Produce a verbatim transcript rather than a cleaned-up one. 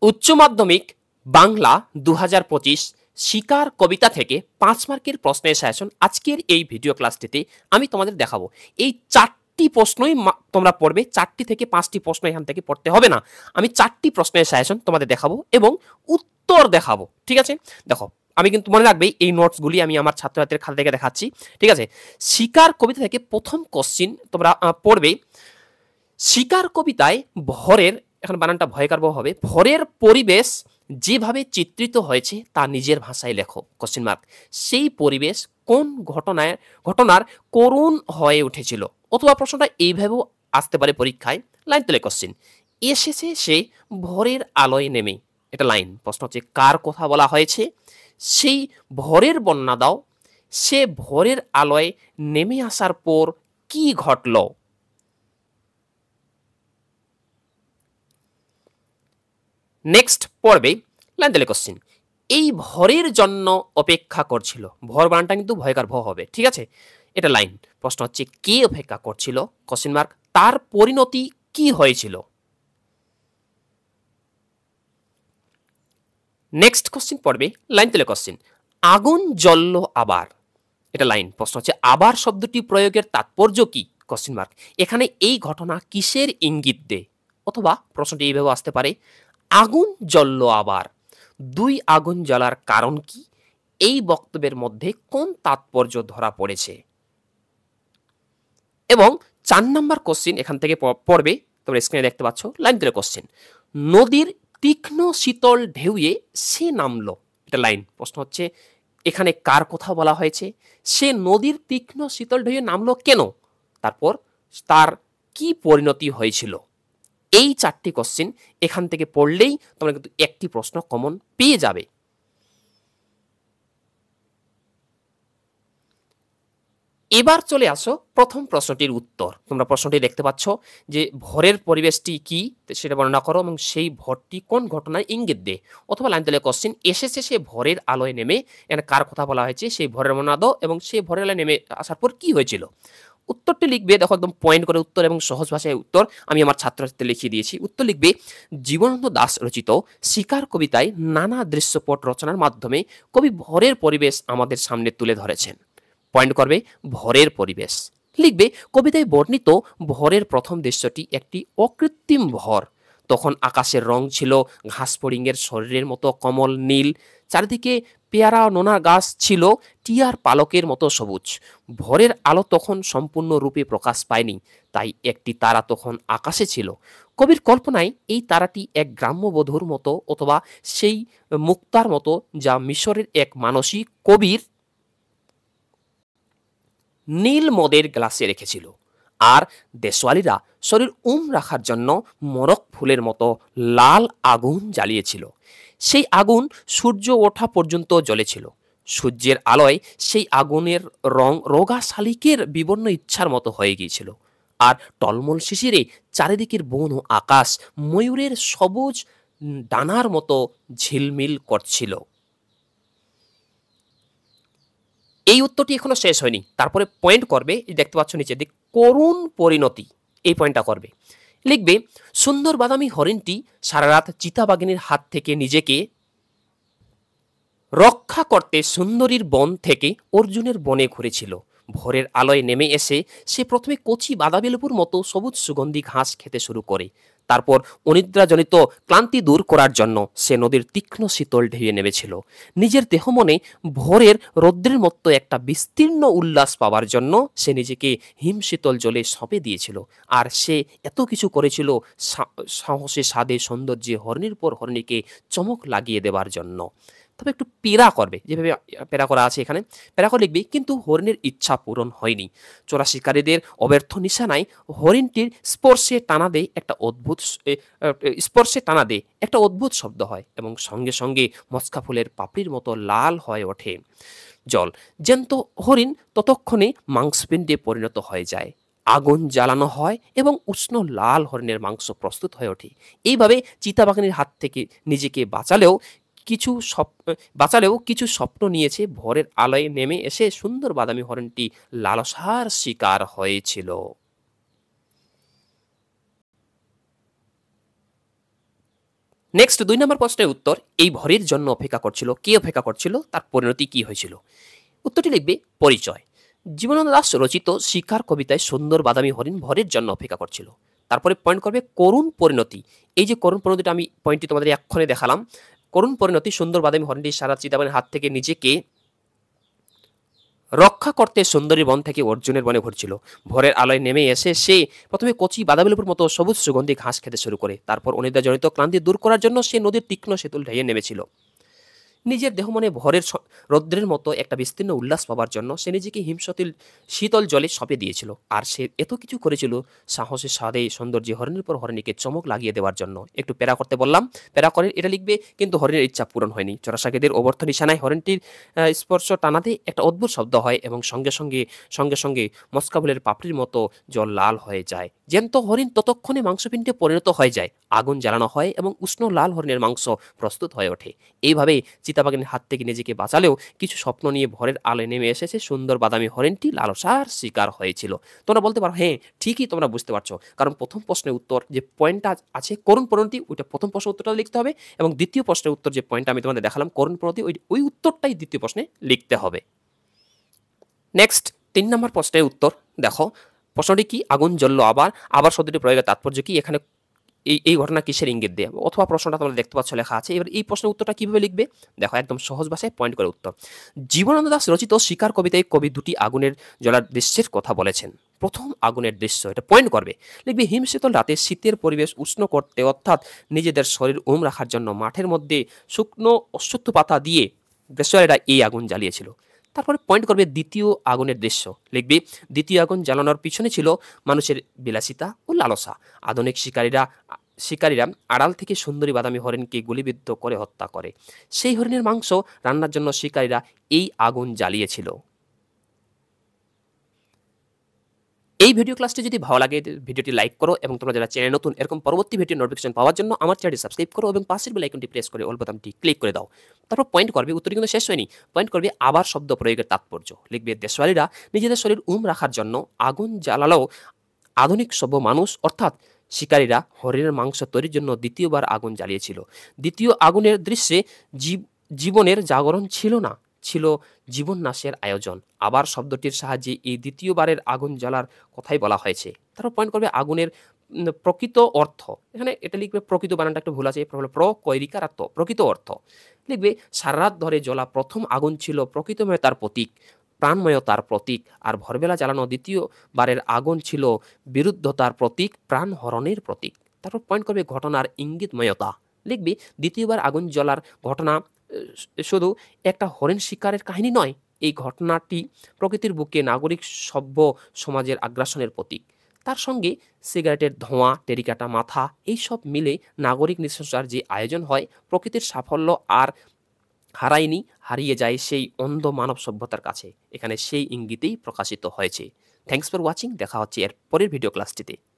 উচ্চ মাধ্যমিক বাংলা দু হাজার পঁচিশ শিকার কবিতা থেকে পাঁচ মার্কের প্রশ্নের সাজেশন আজকের এই ভিডিও ক্লাসটিতে আমি তোমাদের দেখাবো। এই চারটি প্রশ্নই তোমরা পড়বে, চারটি থেকে পাঁচটি প্রশ্ন এখান থেকে পড়তে হবে না। আমি চারটি প্রশ্নের সাজেশন তোমাদের দেখাবো এবং উত্তর দেখাবো, ঠিক আছে? দেখো, আমি কিন্তু মনে রাখবে এই নোটসগুলি আমি আমার ছাত্রছাত্রীদের খাতা থেকে দেখাচ্ছি, ঠিক আছে? শিকার কবিতা থেকে প্রথম কোশ্চিন তোমরা পড়বে। শিকার কবিতায় ভরের, এখন বানানটা ভয়কার হবে, ভরের পরিবেশ যেভাবে চিত্রিত হয়েছে তা নিজের ভাষায় লেখো, কোশ্চেন মার্ক। সেই পরিবেশ কোন ঘটনায় ঘটনার করুণ হয়ে উঠেছিল? অথবা প্রশ্নটা এইভাবেও আসতে পারে পরীক্ষায়, লাইন তুলে কোশ্চেন। এসেছে সে ভরের আলোয় নেমে, এটা লাইন। প্রশ্ন হচ্ছে কার কথা বলা হয়েছে? সেই ভরের বর্ণনা দাও। সে ভরের আলোয় নেমে আসার পর কি ঘটল? নেক্সট পড়বে লাইন দিলে কোশ্চেন। এই ভরের জন্য অপেক্ষা করছিল, ভর বানানটা কিন্তু ভয়কার ভ হবে, ঠিক আছে? এটা লাইন। প্রশ্ন হচ্ছে কে অপেক্ষা করছিল? Question mark. তার পরিণতি কি হয়েছিল? নেক্সট কোশ্চেন পড়বে লাইন দিলে কোশ্চেন। আগুন জ্বলল আবার, এটা লাইন। প্রশ্ন হচ্ছে আবার শব্দটি প্রয়োগের তাৎপর্য কি? Question mark. এখানে এই ঘটনা কিসের ইঙ্গিত দেয়? অথবা প্রশ্নটি এইভাবে আসতে পারে, আগুন জ্বলল আবার, দুই আগুন জ্বলার কারণ কি? এই বক্তব্যের মধ্যে কোন তাৎপর্য ধরা পড়েছে? এবং চার নম্বর কোশ্চেন এখান থেকে পড়বে, তোমরা স্ক্রিনে দেখতে পাচ্ছ, লাইন দিলে কোশ্চেন। নদীর তীক্ষ্ণ শীতল ঢেউয়ে সে নামলো, এটা লাইন। প্রশ্ন হচ্ছে এখানে কার কথা বলা হয়েছে? সে নদীর তীক্ষ্ণ শীতল ঢেউয়ে নামলো কেন? তারপর তার কি পরিণতি হয়েছিল? এই চারটি কোশ্চেন এখান থেকে পড়লেই তোমরা কিন্তু একটি প্রশ্ন কমন পেয়ে যাবে। এবার চলে আসো প্রথম প্রশ্নটির উত্তর। তোমরা প্রশ্নটি দেখতে পাচ্ছ যে ভরের পরিবেশটি কি সেটা বর্ণনা করো এবং সেই ভরটি কোন ঘটনায় ইঙ্গিত দেয়। অথবা লাইন দিলে কোশ্চেন, এসেছে সে ভরের আলোয় নেমে, এখানে কার কথা বলা হয়েছে? সেই ভরের বর্ণনা দাও এবং সেই ভরের আলোয় নেমে আসার পর কি হয়েছিল? উত্তরটি লিখবে, দেখো একদম পয়েন্ট করে উত্তর এবং সহজ ভাষায় উত্তর আমি আমার ছাত্রছাত্রীদের লিখিয়ে দিয়েছি। উত্তর লিখবে, জীবনানন্দ দাশ রচিত শিকার কবিতায় নানা দৃশ্যপট রচনার মাধ্যমে কবি ভরের পরিবেশ আমাদের সামনে তুলে ধরেছেন। পয়েন্ট করবে ভরের পরিবেশ। লিখবে, কবিতায় বর্ণিত ভরের প্রথম দৃশ্যটি একটি অকৃত্রিম ভর। তখন আকাশের রং ছিল ঘাস ফড়িংয়ের শরীরের মতো কমল নীল, চারিদিকে পেয়ারা নোনা গাছ ছিল টিয়ার পালকের মতো সবুজ। ভরের আলো তখন সম্পূর্ণরূপে প্রকাশ পায়নি, তাই একটি তারা তখন আকাশে ছিল। কবির কল্পনায় এই তারাটি এক গ্রাম্যবধূর মতো অথবা সেই মুক্তার মতো, যা মিশরের এক মানসী কবির নীল মদের গ্লাসে রেখেছিল। আর দেশওয়ালিরা শরীর উম রাখার জন্য মরক ফুলের মতো লাল আগুন জ্বালিয়েছিল। সেই আগুন সূর্য ওঠা পর্যন্ত জ্বলেছিল। সূর্যের আলোয় সেই আগুনের রং রোগা শালিকের বিবর্ণ ইচ্ছার মতো হয়ে গিয়েছিল। আর টলমল শিশিরে চারিদিকের বন ও আকাশ ময়ূরের সবুজ ডানার মতো ঝিলমিল করছিল। এই উত্তরটি এখনো শেষ হয়নি, তারপরে পয়েন্ট করবে, দেখতে পাচ্ছ নিচে দিক, করুণ পরিণতি, এই পয়েন্টটা করবে। লিখবে, সুন্দর বাদামি হরিণটি সারা রাত চিতাবাঘিনীর হাত থেকে নিজেকে রক্ষা করতে সুন্দরীর বন থেকে অর্জুনের বনে ঘুরেছিল। ভোরের আলোয় নেমে এসে সে প্রথমে কচি বাদামি লেবুর মতো সবুজ সুগন্ধি ঘাস খেতে শুরু করে। তারপর অনিদ্রাজনিত ক্লান্তি দূর করার জন্য সে নদীর তীক্ষ্ণ শীতল ঢেউয়ে নেমেছিল। নিজের দেহ মনে ভোরের রৌদ্রের মতো একটা বিস্তীর্ণ উল্লাস পাওয়ার জন্য সে নিজেকে হিমশীতল জলে সঁপে দিয়েছিল। আর সে এত কিছু করেছিল সাহসে, স্বাদে, সৌন্দর্যে হরিণীর পর হরিণীকে চমক লাগিয়ে দেওয়ার জন্য। তবে একটু পেরা করবে, যেভাবে পেরা করা আছে এখানে, পেরা করে লিখবি, কিন্তু হরিণের ইচ্ছা পূরণ হয়নি। চোরা শিকারীদের অব্যর্থ নিশানায় হরিণটির স্পর্শে টানা দেয় একটা অদ্ভুত স্পর্শে টানা দেয় একটা অদ্ভুত শব্দ হয় এবং সঙ্গে সঙ্গে মস্কা ফুলের পাপড়ির মতো লাল হয়ে ওঠে জল। জ্যান্ত হরিণ ততক্ষণে মাংসপিণ্ডে পরিণত হয়ে যায়। আগুন জ্বালানো হয় এবং উষ্ণ লাল হরিণের মাংস প্রস্তুত হয়ে ওঠে। এইভাবে চিতাবাঘিনীর হাত থেকে নিজেকে বাঁচালেও কিছু স্বপ্ন বাঁচালেও কিছু স্বপ্ন নিয়েছে। ভোরের আলোয় নেমে এসে সুন্দর বাদামি হরিণটি লালসার শিকার হয়েছিল। নেক্সট দুই নম্বর প্রশ্নের উত্তর, এই ভরের জন্য অপেক্ষা করছিল, কে অপেক্ষা করছিল, তার পরিণতি কি হয়েছিল? উত্তরটি লিখবে পরিচয়। জীবনানন্দ দাশ রচিত শিকার কবিতায় সুন্দর বাদামি হরিণ ভরের জন্য অপেক্ষা করছিল। তারপরে পয়েন্ট করবে করুণ পরিণতি। এই যে করুণ পরিণতিটা আমি পয়েন্টটি তোমাদের এক্ষণে দেখালাম, করুণ পরিণতি, সুন্দর বাদামি হরিণটি সারা চিতাবাঘের হাত থেকে নিজেকে রক্ষা করতে সুন্দরী বন থেকে অর্জুনের বনে ঘুরছিল। ভোরের আলোয় নেমে এসে সে প্রথমে কচি বাদাবিলুপুর মতো সবুজ সুগন্ধি ঘাস খেতে শুরু করে। তারপর অনিদ্রাজনিত ক্লান্তি দূর করার জন্য সে নদীর তীক্ষ্ণ সেতুল ঢেয়ে নেমেছিল। নিজের দেহ মনে ভরের রৌদ্রের মতো একটা বিস্তীর্ণ উল্লাস পাবার জন্য সে নিজেকে হিমশীতল শীতল জলে সঁপে দিয়েছিল। আর সে এত কিছু করেছিল সাহসের স্বাদে সৌন্দর্য হরিণের পর হরিণীকে চমক লাগিয়ে দেওয়ার জন্য। একটু প্যারা করতে বললাম, প্যারা করে এটা লিখবে, কিন্তু হরিণের ইচ্ছা পূরণ হয়নি। চোরাসাগেদের অবর্থ নিশানায় হরিণটির স্পর্শ টানাতে একটা অদ্ভুত শব্দ হয় এবং সঙ্গে সঙ্গে সঙ্গে সঙ্গে মস্কাবুলের পাপড়ির মতো জল লাল হয়ে যায়। জ্যান্ত হরিণ ততক্ষণে মাংসপিণ্ডে পরিণত হয়ে যায়। আগুন জ্বালানো হয় এবং উষ্ণ লাল হরিণের মাংস প্রস্তুত হয়ে ওঠে। এইভাবে চিতাবাঘিনীর হাত থেকে নিজেকে বাঁচালেও কিছু স্বপ্ন নিয়ে ভোরের আলোয় নেমে এসেছে সুন্দর বাদামি হরিণটি লালসার শিকার হয়েছিল। তোমরা বলতে পারো, হ্যাঁ ঠিকই তোমরা বুঝতে পারছো, কারণ প্রথম প্রশ্নের উত্তর যে পয়েন্টটা আছে করুণ পরিণতি, ওইটা প্রথম প্রশ্নের উত্তরটা লিখতে হবে, এবং দ্বিতীয় প্রশ্নের উত্তর যে পয়েন্টটা আমি তোমাদের দেখালাম করুণ পরিণতি, ওই ওই উত্তরটাই দ্বিতীয় প্রশ্নে লিখতে হবে। নেক্সট তিন নম্বর প্রশ্নের উত্তর দেখো, প্রশ্নটি কি, আগুন জ্বললো আবার, আবার শব্দটি প্রয়োগের তাৎপর্য কি, এখানে এই এই ঘটনা কিসের ইঙ্গিত দেয়, অথবা প্রশ্নটা তোমরা দেখতে পাচ্ছ লেখা আছে। এবার এই প্রশ্নের উত্তরটা কিভাবে লিখবে দেখো, একদম সহজ ভাষায় পয়েন্ট করে উত্তর। জীবনানন্দ দাশ রচিত শিকার কবিতায় কবি দুটি আগুনের জ্বলার দৃশ্যের কথা বলেছেন। প্রথম আগুনের দৃশ্য, এটা পয়েন্ট করবে, লিখবে হিমশীতল রাতে শীতের পরিবেশ উষ্ণ করতে, অর্থাৎ নিজেদের শরীর ওম রাখার জন্য মাঠের মধ্যে শুকনো অশ্বত্থ পাতা দিয়ে দেশওয়ালেরা এই আগুন জ্বালিয়েছিল। তারপরে পয়েন্ট করবে দ্বিতীয় আগুনের দৃশ্য, লিখবে দ্বিতীয় আগুন জ্বালানোর পিছনে ছিল মানুষের বিলাসিতা ও লালসা। আধুনিক শিকারীরা শিকারীরা আড়াল থেকে সুন্দরী বাদামি হরিণকে গুলিবিদ্ধ করে হত্যা করে। সেই হরিণের মাংস রান্নার জন্য শিকারীরা এই আগুন জ্বালিয়েছিল। এই ভিডিও ক্লাসটি যদি ভালো লাগে ভিডিওটি লাইক করো, এবং তোমরা যারা চ্যানেল নতুন এরকম পরবর্তী ভিডিও নোটিফিকেশন পাওয়ার জন্য আমার চ্যানেলটি সাবস্ক্রাইব করো এবং পাশের বেল আইকনটি প্রেস করে অল বোতামটি ক্লিক করে দাও। তারপর পয়েন্ট করবে, উত্তর কিন্তু শেষ হয়নি, পয়েন্ট করবে আবার শব্দ প্রয়োগের তাৎপর্য, লিখবে দেশওয়ালীরা নিজেদের শরীর উম রাখার জন্য আগুন জ্বালালেও আধুনিক সভ্য মানুষ অর্থাৎ শিকারীরা হরিণের মাংস তৈরির জন্য দ্বিতীয়বার আগুন জ্বালিয়েছিল। দ্বিতীয় আগুনের দৃশ্যে জীবনের জাগরণ ছিল না, ছিল জীবন নাশের আয়োজন। আবার শব্দটির সাহায্যে এই দ্বিতীয়বারের আগুন জ্বালার কথাই বলা হয়েছে। তারপর পয়েন্ট করবে আগুনের প্রকৃত অর্থ, এখানে এটা লিখবে প্রকৃত বানানটা একটু ভুল আছে, প্র কৈরিকারাত্ম, প্রকৃত অর্থ লিখবে সারা রাত ধরে জ্বলা প্রথম আগুন ছিল প্রকৃতময়তার প্রতীক, প্রাণময়তার প্রতীক, আর ভোরবেলা জ্বালানো দ্বিতীয়বারের আগুন ছিল বিরুদ্ধতার প্রতীক, প্রাণহরণের প্রতীক। তারপর পয়েন্ট করবে ঘটনার ইঙ্গিতময়তা, লিখবে দ্বিতীয়বার আগুন জ্বলার ঘটনা শুধু একটা হরিণ শিকারের কাহিনী নয়, এই ঘটনাটি প্রকৃতির বুকে নাগরিক সভ্য সমাজের আগ্রাসনের প্রতীক। তার সঙ্গে সিগারেটের ধোঁয়া, টেরিকাটা মাথা, এইসব মিলে নাগরিক নৃশংসতার যে আয়োজন হয়, প্রকৃতির সাফল্য আর হারায়নি, হারিয়ে যায় সেই অন্ধ মানব সভ্যতার কাছে, এখানে সেই ইঙ্গিতেই প্রকাশিত হয়েছে। থ্যাংকস ফর ওয়াচিং, দেখা হচ্ছে এর পরের ভিডিও ক্লাসটিতে।